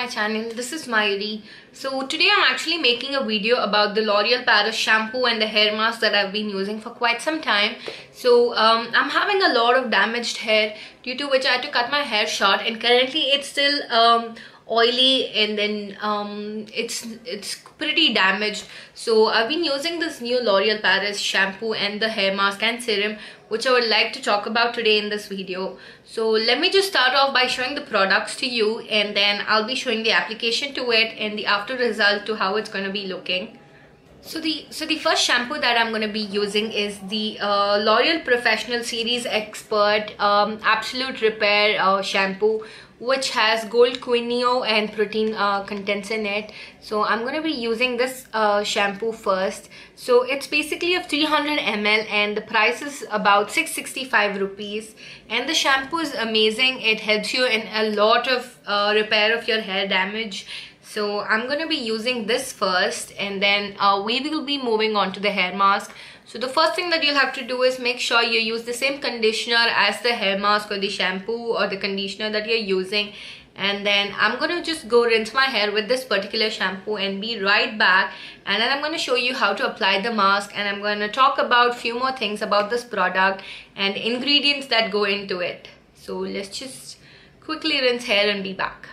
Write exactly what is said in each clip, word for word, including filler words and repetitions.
my channel. This is Mayuri. So today I'm actually making a video about the L'Oreal Paris shampoo and the hair mask that I've been using for quite some time. So um, I'm having a lot of damaged hair, due to which I had to cut my hair short, and currently it's still um, oily, and then um, it's it's pretty damaged. So I've been using this new L'Oreal Paris shampoo and the hair mask and serum, which I would like to talk about today in this video. So let me just start off by showing the products to you, and then I'll be showing the application to it and the after result to how it's going to be looking. So the so the first shampoo that I'm going to be using is the uh, L'Oreal Professional Series Expert um, Absolute Repair uh, shampoo, which has gold quinine and protein uh, contents in it. So I'm going to be using this uh, shampoo first. So it's basically of three hundred milliliters and the price is about six hundred sixty-five rupees, and the shampoo is amazing. It helps you in a lot of uh, repair of your hair damage. So I'm going to be using this first, and then uh, we will be moving on to the hair mask. So the first thing that you'll have to do is make sure you use the same conditioner as the hair mask or the shampoo or the conditioner that you're using. And then I'm going to just go rinse my hair with this particular shampoo and be right back. And then I'm going to show you how to apply the mask, and I'm going to talk about a few more things about this product and ingredients that go into it. So let's just quickly rinse hair and be back.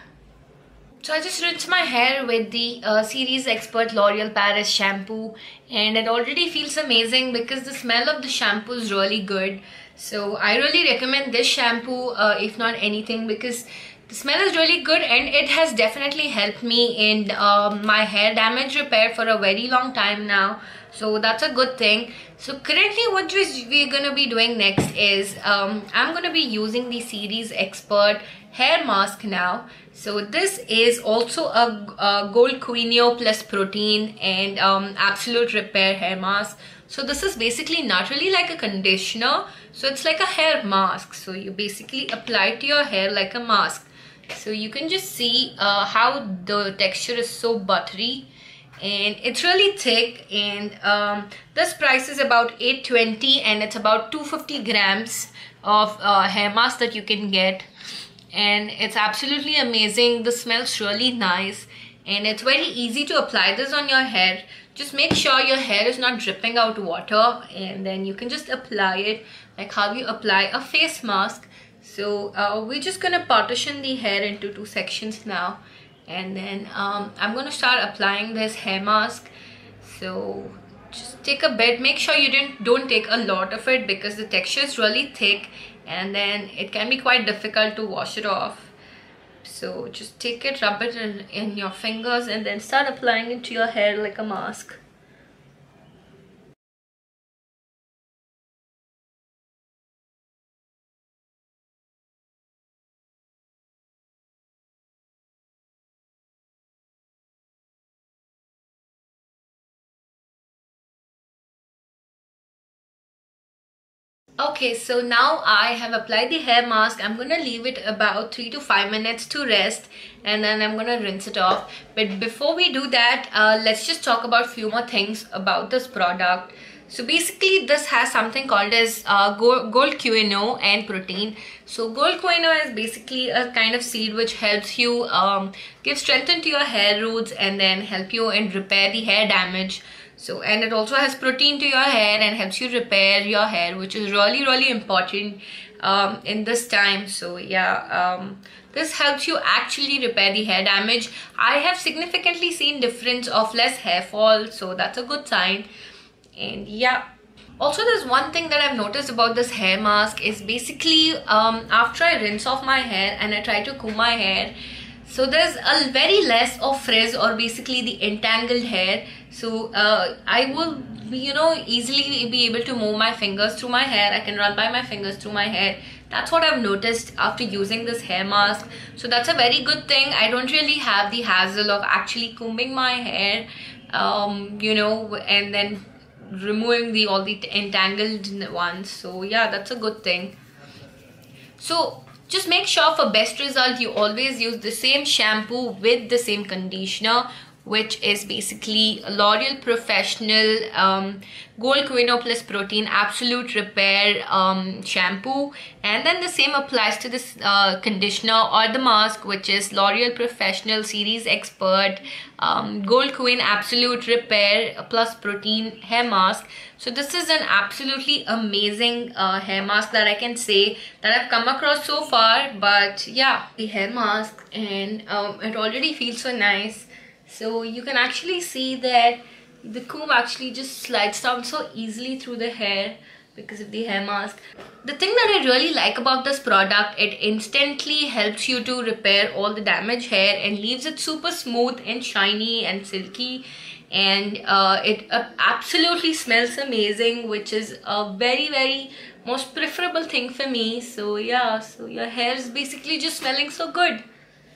So I just rinsed my hair with the uh, Series Expert L'Oreal Paris shampoo, and it already feels amazing because the smell of the shampoo is really good. So I really recommend this shampoo uh, if not anything, because the smell is really good and it has definitely helped me in um, my hair damage repair for a very long time now. So that's a good thing. So currently what we're going to be doing next is um, I'm going to be using the Series Expert hair mask now. So this is also a, a gold quinine plus protein and um, absolute repair hair mask. So this is basically not really like a conditioner, so it's like a hair mask. So you basically apply it to your hair like a mask. So you can just see uh, how the texture is so buttery and it's really thick, and um, this price is about eight twenty, and it's about two hundred fifty grams of uh, hair mask that you can get, and it's absolutely amazing. The smells really nice, and it's very easy to apply this on your hair. Just make sure your hair is not dripping out water, and then you can just apply it like how you apply a face mask. So uh, we're just gonna partition the hair into two sections now, and then um, I'm gonna start applying this hair mask. So just take a bit, make sure you didn't don't take a lot of it because the texture is really thick and then it can be quite difficult to wash it off. So just take it, rub it in, in your fingers, and then start applying it to your hair like a mask. Okay, so now I have applied the hair mask. I'm gonna leave it about three to five minutes to rest, and then I'm gonna rinse it off. But before we do that, uh, let's just talk about a few more things about this product. So basically this has something called as uh, gold, gold quinine and protein. So gold quinine is basically a kind of seed which helps you um, give strength into your hair roots and then help you in repair the hair damage. So, and it also has protein to your hair and helps you repair your hair, which is really really important um, in this time. So yeah, um, this helps you actually repair the hair damage. I have significantly seen difference of less hair fall, so that's a good sign. And yeah, also there's one thing that I've noticed about this hair mask is basically um, after I rinse off my hair and I try to comb my hair, so there's a very less of frizz or basically the entangled hair. So uh, I will, you know, easily be able to move my fingers through my hair. I can run by my fingers through my hair. That's what I've noticed after using this hair mask. So that's a very good thing. I don't really have the hassle of actually combing my hair, um, you know, and then removing the all the entangled ones. So yeah, that's a good thing. So just make sure for best result you always use the same shampoo with the same conditioner which is basically L'Oreal Professional um, Gold Quinoa Plus Protein Absolute Repair um, shampoo, and then the same applies to this uh, conditioner or the mask, which is L'Oreal Professional Series Expert um, Gold Queen Absolute Repair Plus Protein hair mask. So this is an absolutely amazing uh, hair mask that I can say that I've come across so far. But yeah, the hair mask, and um, it already feels so nice. So you can actually see that the comb actually just slides down so easily through the hair because of the hair mask. The thing that I really like about this product, it instantly helps you to repair all the damaged hair and leaves it super smooth and shiny and silky. And uh, it uh, absolutely smells amazing, which is a very very most preferable thing for me. So yeah, so your hair is basically just smelling so good.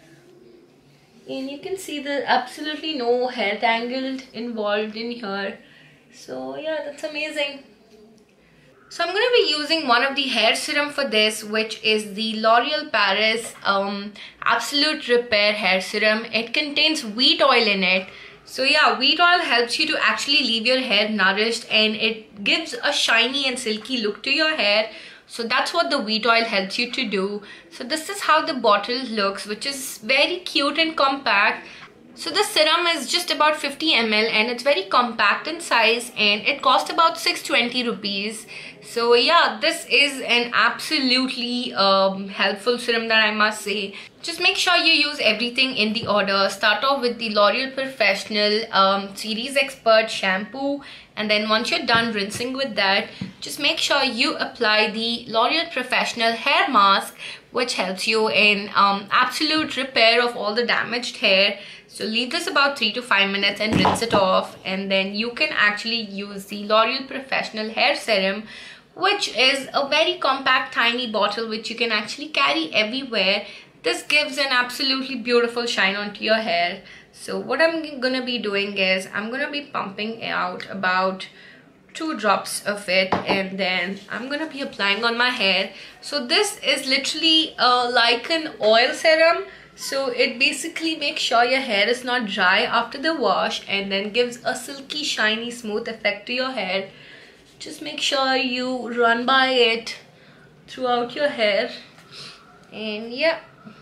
And you can see there's absolutely no hair tangled involved in here. So yeah, that's amazing. So I'm going to be using one of the hair serum for this, which is the L'Oreal Paris um, Absolute Repair hair serum. It contains wheat oil in it. So yeah, wheat oil helps you to actually leave your hair nourished, and it gives a shiny and silky look to your hair. So that's what the wheat oil helps you to do. So this is how the bottle looks, which is very cute and compact. So the serum is just about fifty milliliters and it's very compact in size, and it costs about six hundred twenty rupees. So yeah, this is an absolutely um, helpful serum that I must say. Just make sure you use everything in the order. Start off with the L'Oreal Professional um, Series Expert shampoo, and then once you're done rinsing with that, just make sure you apply the L'Oreal Professional hair mask, which helps you in um, absolute repair of all the damaged hair. So leave this about three to five minutes and rinse it off, and then you can actually use the L'Oreal Professional hair serum, which is a very compact tiny bottle which you can actually carry everywhere. This gives an absolutely beautiful shine onto your hair. So what I'm gonna be doing is I'm gonna be pumping out about two drops of it, and then I'm gonna be applying on my hair. So this is literally uh, like an oil serum. So it basically makes sure your hair is not dry after the wash, and then gives a silky, shiny, smooth effect to your hair. Just make sure you run by it throughout your hair, and yeah,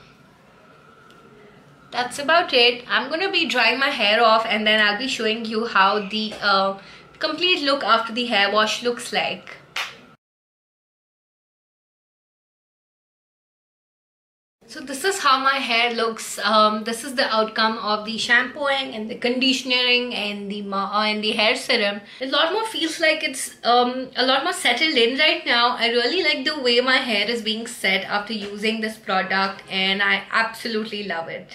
that's about it. I'm gonna be drying my hair off, and then I'll be showing you how the uh, complete look after the hair wash looks like. So this is how my hair looks. Um, this is the outcome of the shampooing and the conditioning and the uh, and the hair serum. A lot more feels like it's um, a lot more settled in right now. I really like the way my hair is being set after using this product, and I absolutely love it.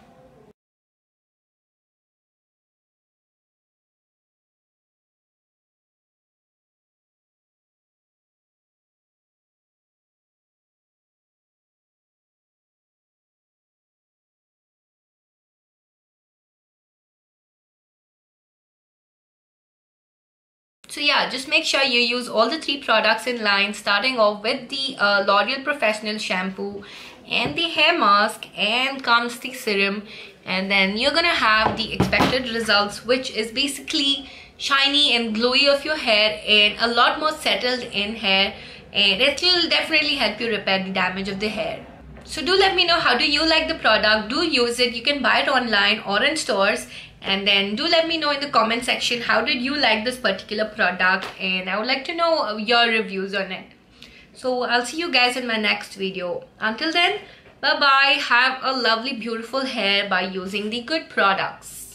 So yeah, just make sure you use all the three products in line, starting off with the uh, L'Oreal Professional shampoo and the hair mask, and comes the serum, and then you're gonna have the expected results, which is basically shiny and glowy of your hair and a lot more settled in hair, and it will definitely help you repair the damage of the hair. So do let me know, how do you like the product? Do use it. You can buy it online or in stores. And then do let me know in the comment section, how did you like this particular product, and I would like to know your reviews on it. So I'll see you guys in my next video. Until then, bye bye. Have a lovely beautiful hair by using the good products.